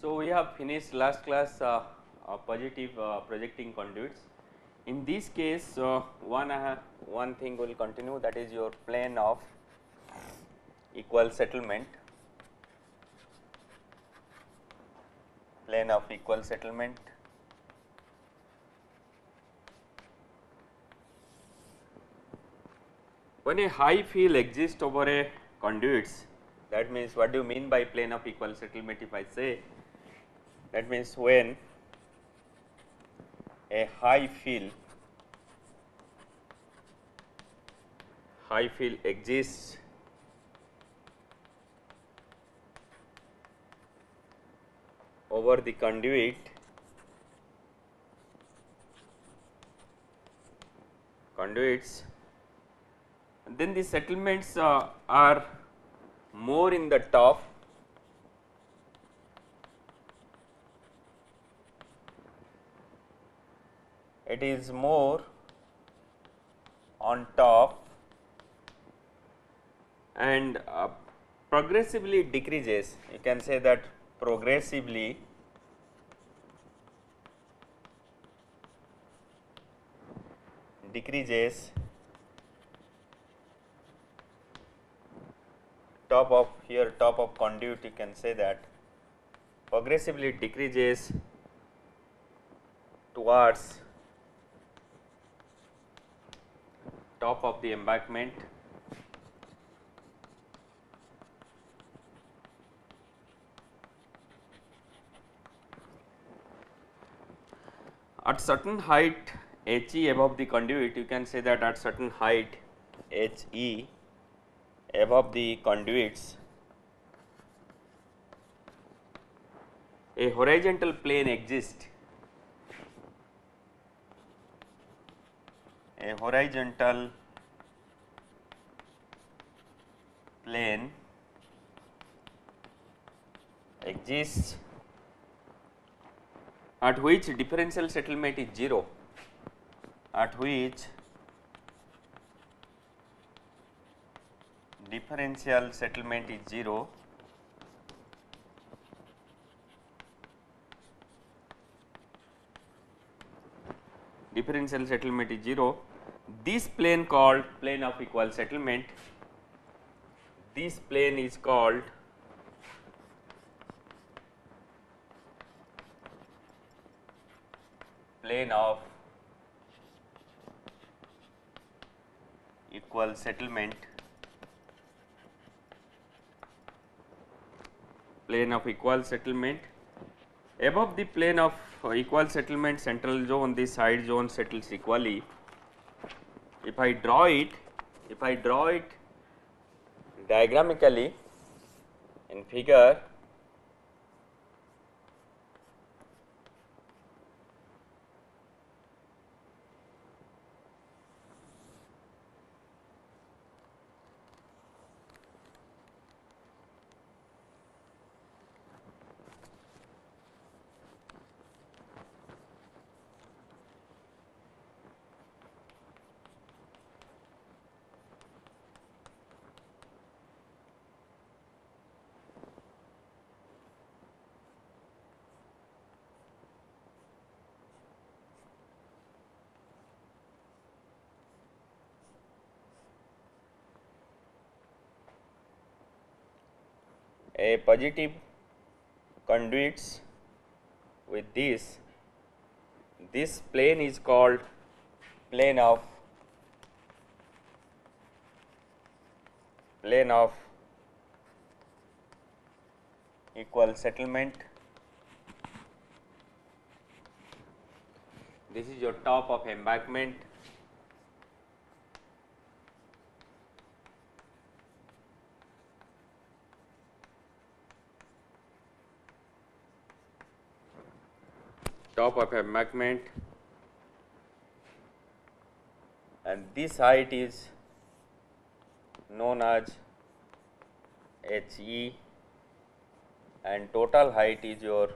So, we have finished last class positive projecting conduits. In this case, one thing will continue, that is your plane of equal settlement, plane of equal settlement. When a high field exists over a conduits, that means what do you mean by plane of equal settlement? If I say, that means when a high field exists over the conduits, then the settlements are more in the top, it is more on top and progressively decreases. You can say that progressively decreases top of here, top of conduit, you can say that progressively decreases towards top of the embankment. At certain height He above the conduit, you can say that at certain height He above the conduits, a horizontal plane exists, a horizontal plane exists at which differential settlement is 0, at which differential settlement is 0, differential settlement is 0. This plane called plane of equal settlement, this plane is called plane of equal settlement, plane of equal settlement. Above the plane of equal settlement, central zone, the side zone settles equally. If I draw it diagrammatically in figure, a positive conduits with this plane is called plane of equal settlement. This is your top of embankment, and this height is known as He, and total height is your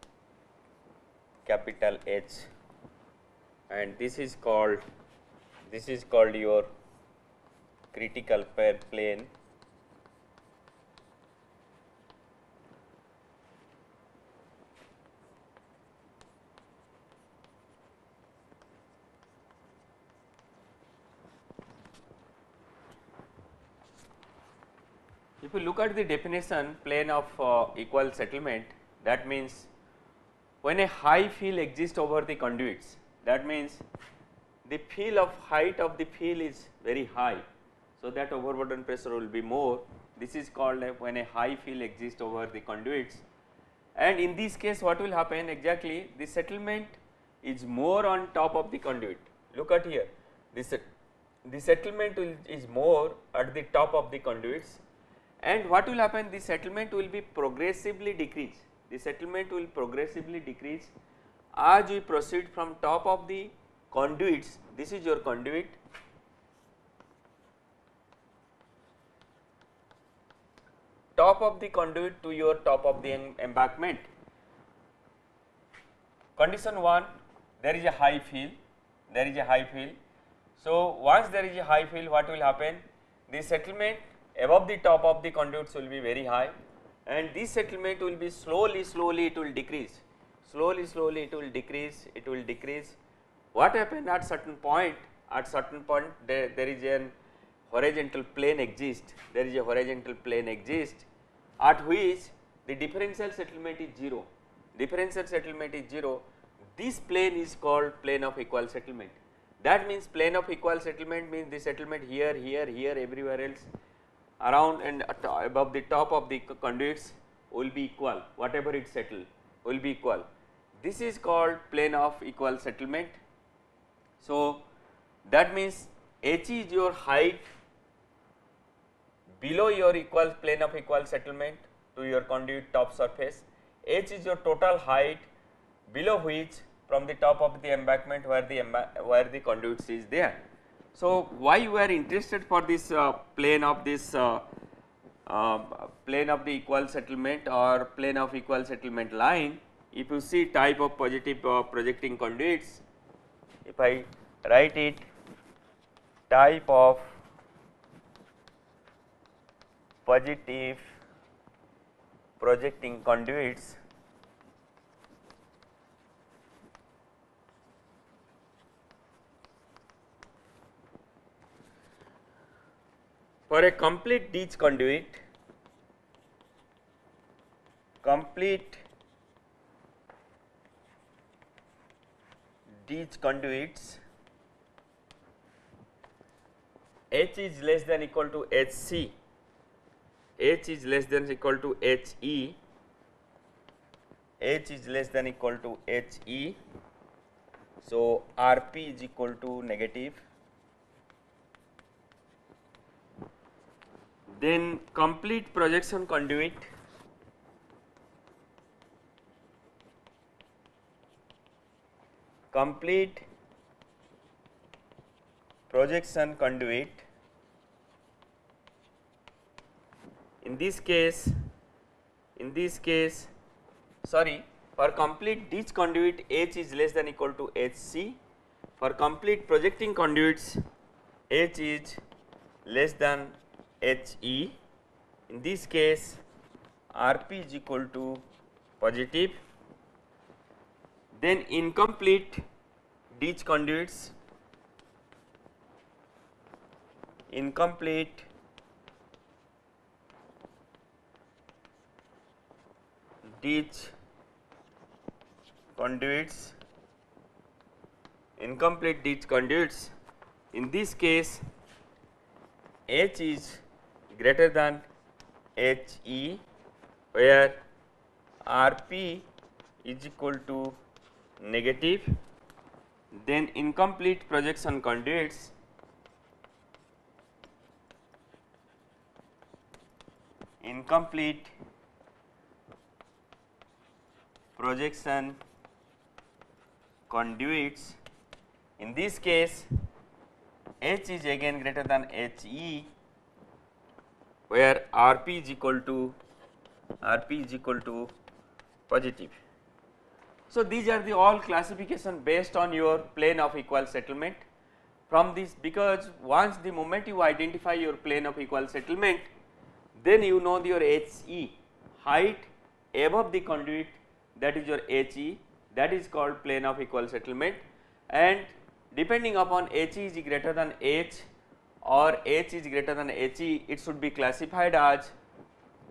capital H, and this is called your critical plane. If you look at the definition plane of equal settlement, that means when a high field exists over the conduits, that means the field of height of the field is very high. So, that overburden pressure will be more. This is called when a high field exists over the conduits, and in this case what will happen exactly, the settlement is more on top of the conduit. Look at here, the settlement is more at the top of the conduits, and what will happen, the settlement will be progressively decrease. The settlement will progressively decrease as we proceed from top of the conduits. This is your conduit, top of the conduit to your top of the embankment. Condition 1, there is a high field, there is a high field. So, once there is a high field, what will happen, the settlement above the top of the conduits will be very high, and this settlement will be slowly it will decrease, slowly it will decrease, What happened at certain point, there is a horizontal plane exists, at which the differential settlement is 0, this plane is called plane of equal settlement. That means plane of equal settlement means the settlement here, everywhere else around and above the top of the conduits will be equal, whatever it settle will be equal. This is called plane of equal settlement. So, that means H is your height below your plane of equal settlement to your conduit top surface, H is your total height below which from the top of the embankment where the conduits is there. So, why you are interested for this plane of plane of the equal settlement or plane of equal settlement line? If you see type of positive projecting conduits, if I write it, type of positive projecting conduits, for a complete ditch conduit, conduits, H is less than equal to HC, H is less than equal to HE, H is less than equal to HE. So, RP is equal to negative. Then complete projection conduit, in this case for complete ditch conduit H is less than equal to HC, for complete projecting conduits H is less than HE. In this case RP is equal to positive. Then incomplete ditch conduits, in complete ditch conduits, in this case H is greater than HE, where RP is equal to negative. Then incomplete projection conduits, in this case H is again greater than HE, where RP is equal to positive. So, these are the all classification based on your plane of equal settlement. From this, because once the moment you identify your plane of equal settlement, then you know your HE, height above the conduit, that is your HE, that is called plane of equal settlement, and depending upon HE is greater than H or H is greater than HE, it should be classified as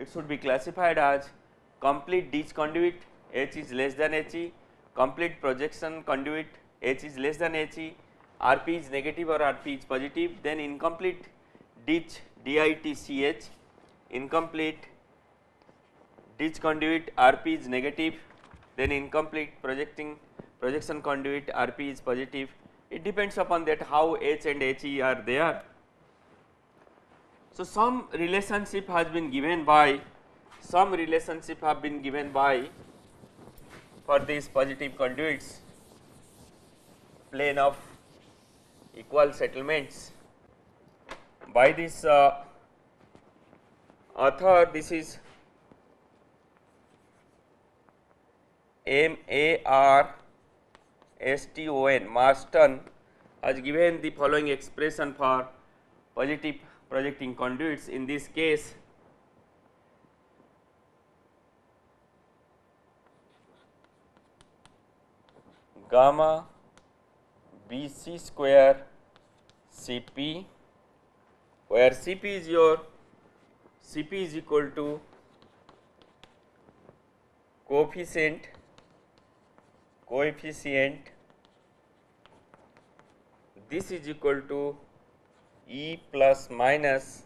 it should be classified as complete ditch conduit, H is less than He, complete projection conduit, H is less than He, RP is negative or RP is positive, then incomplete ditch DITCH, incomplete ditch conduit RP is negative, then incomplete projection conduit RP is positive. It depends upon that how H and He are there. So, some relationship has been given by for these positive conduits plane of equal settlements by this author. This is Marston has given the following expression for positive projecting conduits. In this case, gamma BC square Cp, where Cp is equal to coefficient this is equal to E plus minus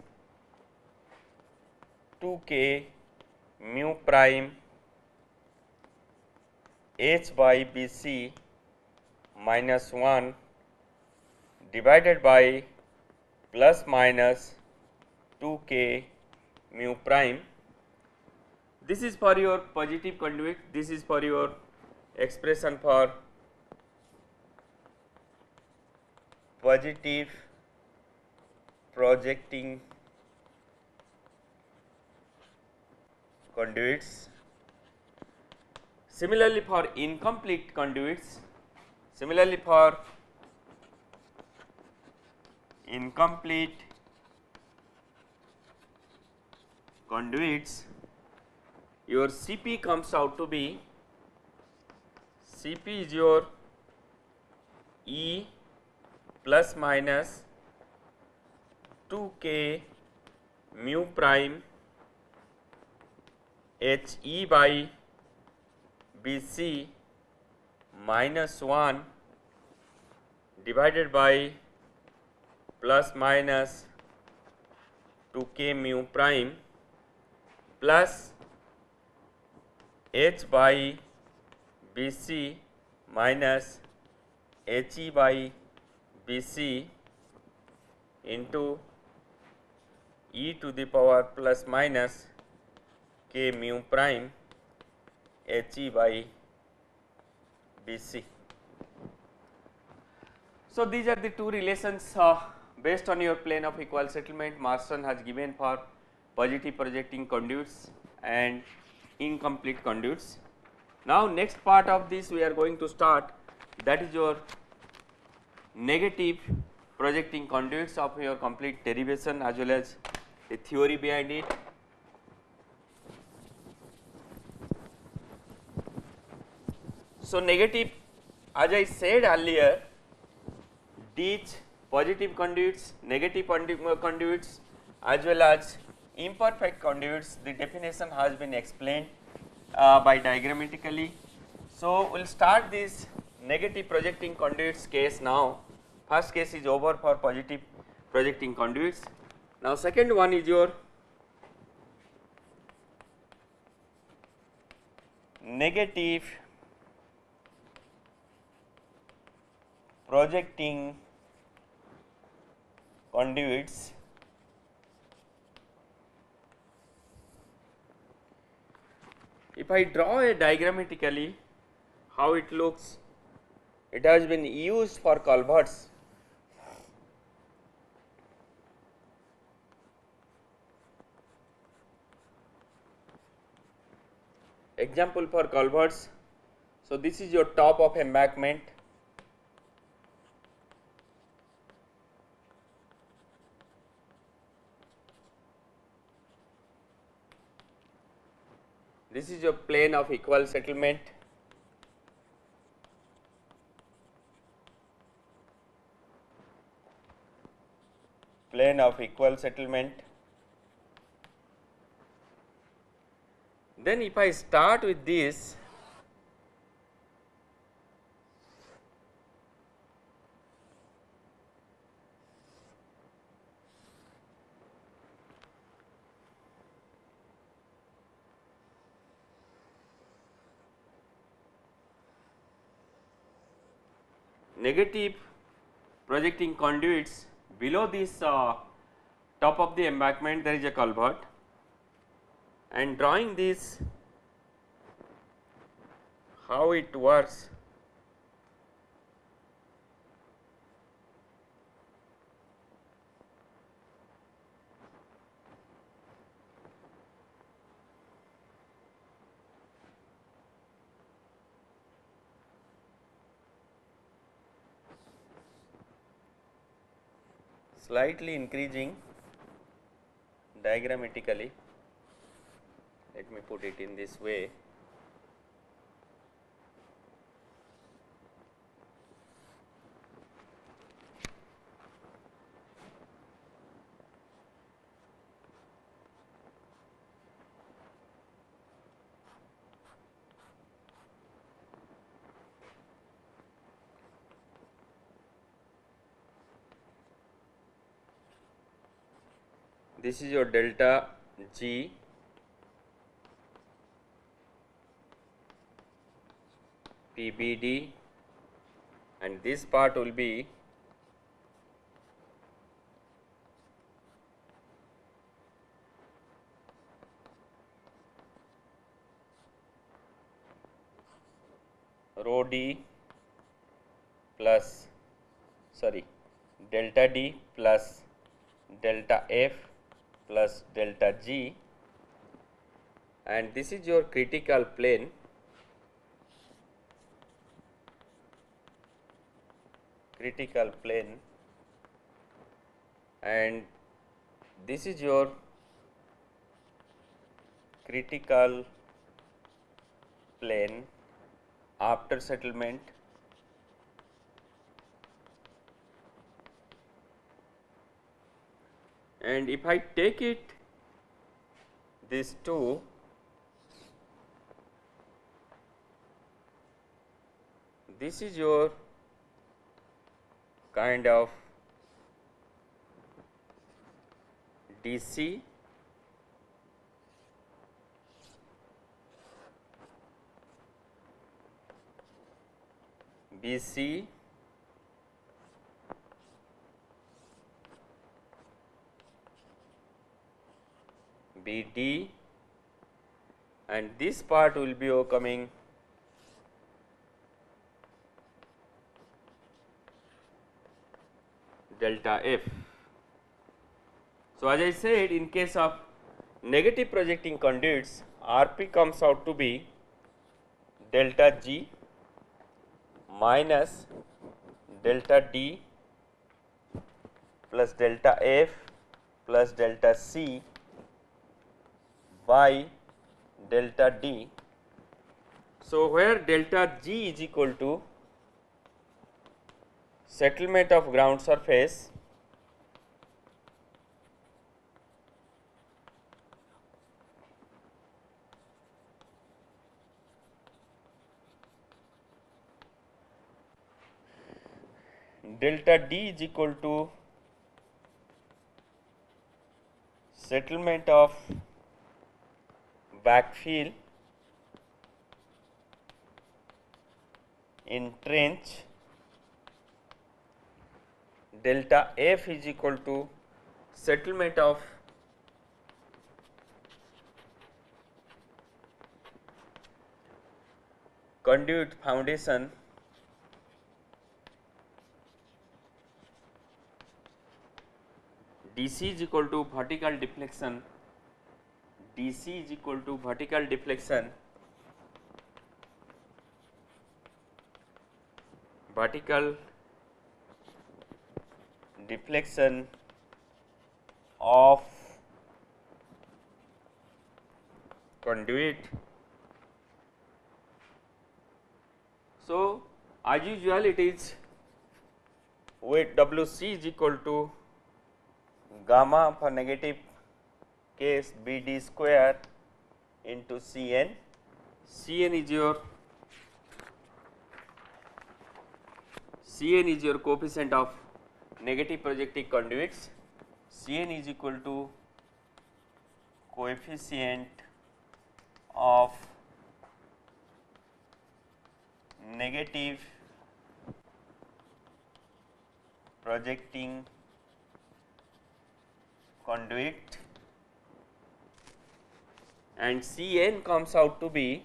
2k mu prime H by Bc minus 1 divided by plus minus 2k mu prime. This is for your positive conduit, this is for your expression for positive projecting conduits. Similarly, for incomplete conduits, your Cp comes out to be, Cp is your E plus minus 2k mu prime He by Bc minus 1 divided by plus minus 2k mu prime plus H by Bc minus He by Bc into e to the power plus minus k mu prime He by Bc. So, these are the two relations based on your plane of equal settlement Marston has given for positive projecting conduits and incomplete conduits. Now, next part of this we are going to start, that is your negative projecting conduits of your complete derivation as well as the theory behind it. So, negative, as I said earlier, ditch, positive conduits, negative conduits as well as imperfect conduits, the definition has been explained by diagrammatically. So, we will start this negative projecting conduits case now. First case is over for positive projecting conduits. Now, second one is your negative projecting conduits. If I draw a diagrammatically how it looks, it has been used for culverts. Example for culverts. So, this is your top of embankment. This is your plane of equal settlement. Plane of equal settlement. Then if I start with this, negative projecting conduits, below this top of the embankment there is a culvert, and drawing this, how it works. Slightly increasing diagrammatically, let me put it in this way. This is your delta G, PBD, and this part will be rho D plus, sorry, delta D plus delta F plus delta G, and this is your critical plane. And this is your critical plane after settlement. And if I take it these two, this is your kind of DC, BC, BD, and this part will be coming delta F. So, as I said, in case of negative projecting conduits, RP comes out to be delta G minus delta D plus delta F plus delta C by delta D. So, where delta G is equal to settlement of ground surface delta D is equal to settlement of backfill in trench, delta F is equal to settlement of conduit foundation DC is equal to vertical deflection, DC is equal to vertical deflection, of conduit. So, as usual it is weight WC is equal to gamma for negative case BD square into Cn. Cn is your coefficient of negative projecting conduits. Cn is equal to coefficient of negative projecting conduit, and Cn comes out to be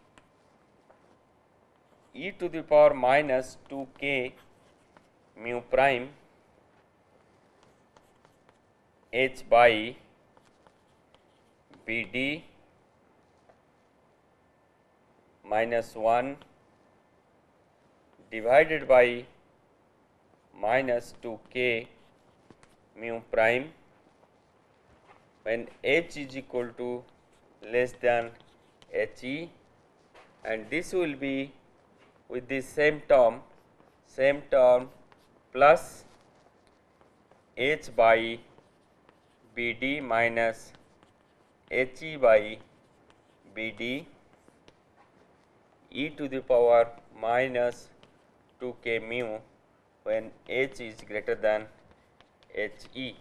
e to the power minus 2k mu prime h by Bd minus 1 divided by minus 2k mu prime when h is equal to less than He, and this will be with the same term plus h by Bd minus He by Bd e to the power minus 2k mu when h is greater than He.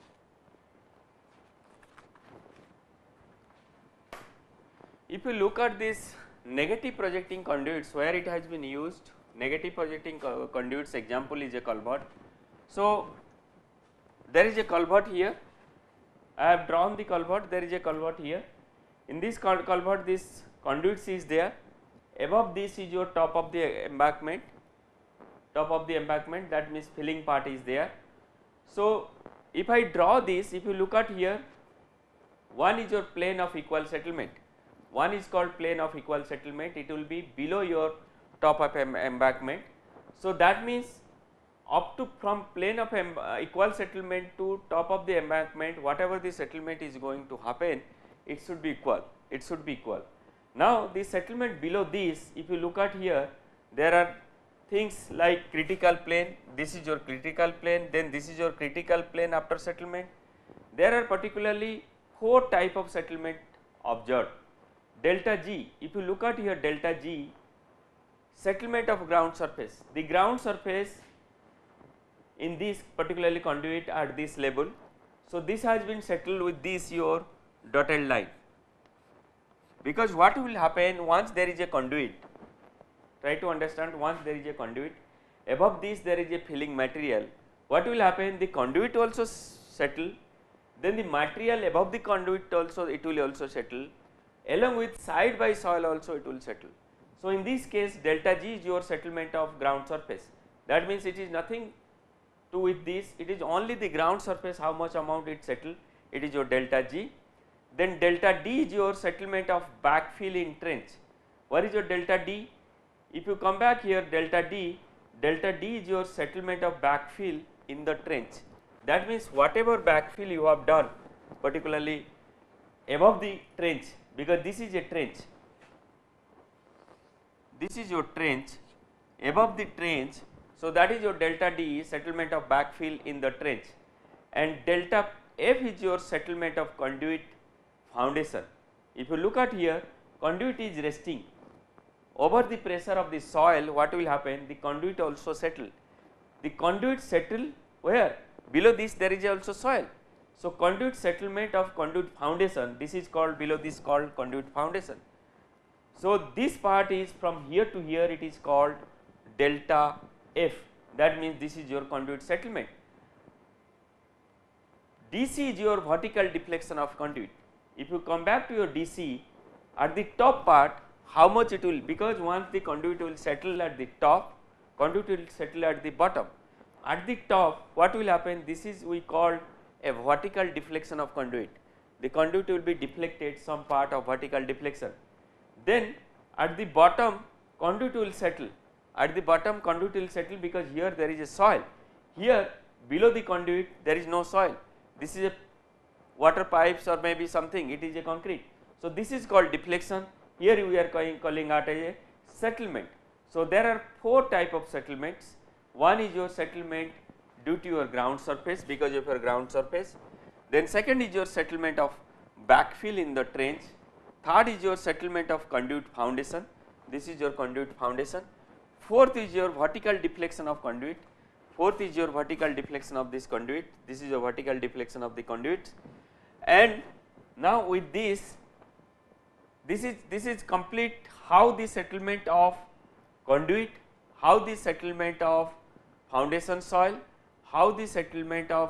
If you look at this negative projecting conduits where it has been used, negative projecting conduits example is a culvert. So, there is a culvert here, I have drawn the culvert, there is a culvert here. In this culvert this conduits is there, above this is your top of the embankment, that means filling part is there. So, if I draw this, if you look at here, one is your plane of equal settlement. One is called plane of equal settlement, it will be below your top of embankment. So, that means up to from plane of equal settlement to top of the embankment, whatever the settlement is going to happen, it should be equal, Now, the settlement below this, if you look at here, there are things like critical plane, this is your critical plane, then this is your critical plane after settlement. There are particularly 4 type of settlement observed. Delta G, if you look at here delta G, settlement of ground surface, the ground surface in this particularly conduit at this level. So, this has been settled with this your dotted line, because what will happen once there is a conduit, try to understand, once there is a conduit, above this there is a filling material, what will happen, the conduit also settle, then the material above the conduit also it will also settle, along with side by soil also it will settle. So, in this case delta G is your settlement of ground surface, that means it is nothing to with this, it is only the ground surface how much amount it settle, it is your delta G. Then delta D is your settlement of backfill in trench. What is your delta D? If you come back here, delta D is your settlement of backfill in the trench. That means whatever backfill you have done, particularly above the trench, because this is a trench, this is your trench, above the trench. So, that is your delta D, settlement of backfill in the trench, and delta F is your settlement of conduit foundation. If you look at here, conduit is resting over the pressure of the soil, what will happen, the conduit also settle, the conduit settle where, below this there is also soil. So, conduit settlement of conduit foundation, this is called, below this called conduit foundation. So, this part is from here to here, it is called delta F, that means this is your conduit settlement. DC is your vertical deflection of conduit. If you come back to your DC, at the top part how much it will, because once the conduit will settle at the top, conduit will settle at the bottom. At the top what will happen, this is we call a vertical deflection of conduit, the conduit will be deflected, some part of vertical deflection. Then at the bottom conduit will settle, at the bottom conduit will settle, because here there is a soil, here below the conduit there is no soil, this is a water pipes or maybe something, it is a concrete. So, this is called deflection, here we are calling it a settlement. So, there are 4 type of settlements, one is your settlement due to your ground surface, because of your ground surface, then second is your settlement of backfill in the trench, Third is your settlement of conduit foundation, this is your conduit foundation. Fourth is your vertical deflection of conduit, fourth is your vertical deflection of this conduit, this is your vertical deflection of the conduit. And now with this is complete how the settlement of conduit, how the settlement of foundation soil, how the settlement of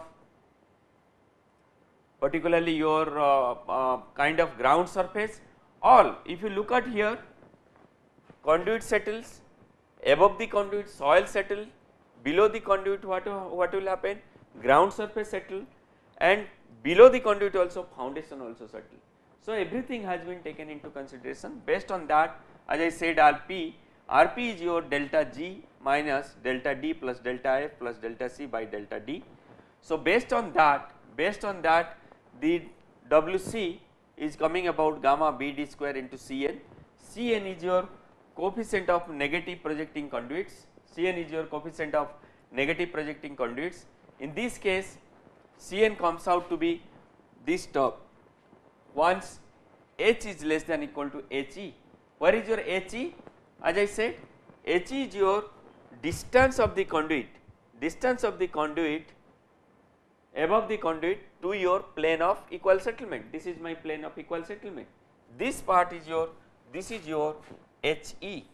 particularly your kind of ground surface, all. If you look at here, conduit settles, above the conduit soil settle, below the conduit what will happen, ground surface settle, and below the conduit also foundation also settle. So everything has been taken into consideration. Based on that, as I said, RP is your delta G minus delta D plus delta F plus delta C by delta D. So based on that the WC is coming about gamma BD square into Cn. Cn is your coefficient of negative projecting conduits, Cn is your coefficient of negative projecting conduits. In this case Cn comes out to be this term once H is less than equal to He. Where is your He? As I said, He is your distance of the conduit above the conduit to your plane of equal settlement. This is my plane of equal settlement. This part is your, this is your He.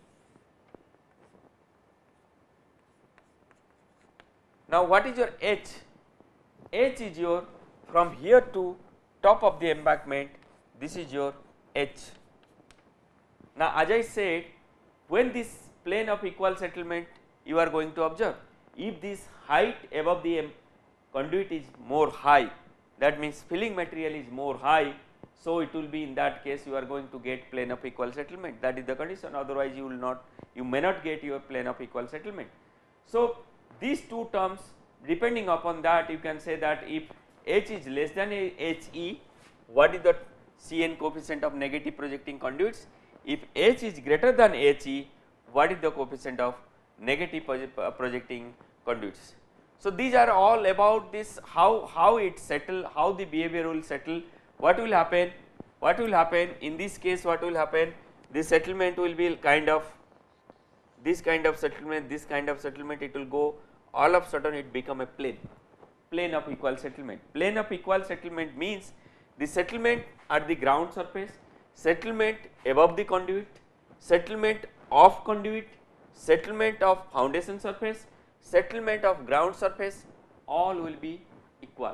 Now what is your H? H is your from here to top of the embankment, this is your H. Now as I said, when this plane of equal settlement you are going to observe, if this height above the conduit is more high, that means filling material is more high, so it will be in that case you are going to get plane of equal settlement, that is the condition, otherwise you will not, you may not get your plane of equal settlement. So these two terms, depending upon that you can say that if H is less than He, what is the Cn coefficient of negative projecting conduits? If H is greater than He, what is the coefficient of negative projecting conduits? So these are all about this, how it settle, how the behavior will settle, what will happen in this case, what will happen, the settlement will be kind of this kind of settlement, it will go, all of a sudden it become a plane of equal settlement. Plane of equal settlement means the settlement at the ground surface, settlement above the conduit, settlement of conduit, settlement of foundation surface, settlement of ground surface, all will be equal,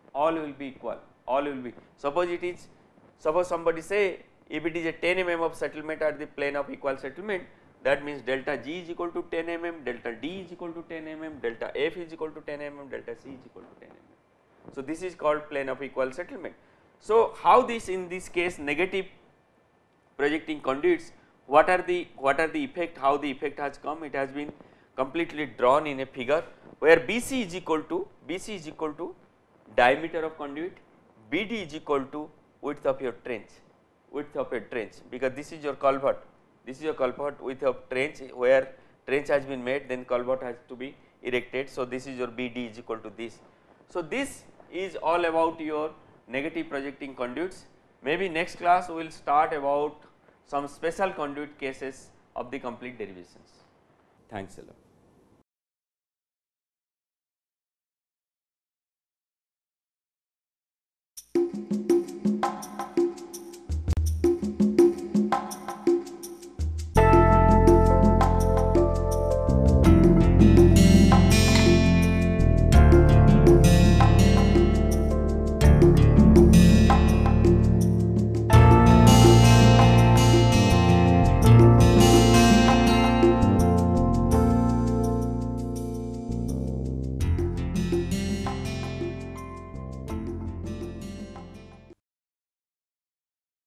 suppose it is, suppose somebody say if it is a 10 mm of settlement at the plane of equal settlement, that means delta G is equal to 10 mm, delta D is equal to 10 mm, delta F is equal to 10 mm, delta C is equal to 10 mm. So this is called plane of equal settlement. So how this, in this case negative projecting conduits, what are the effect, how the effect has come, it has been completely drawn in a figure where BC is equal to diameter of conduit, BD is equal to width of your trench, because this is your culvert, width of trench, where trench has been made, then culvert has to be erected. So this is your BD is equal to this. So this is all about your negative projecting conduits. Maybe next class we will start about some special conduit cases of the complete derivations. Thanks a lot.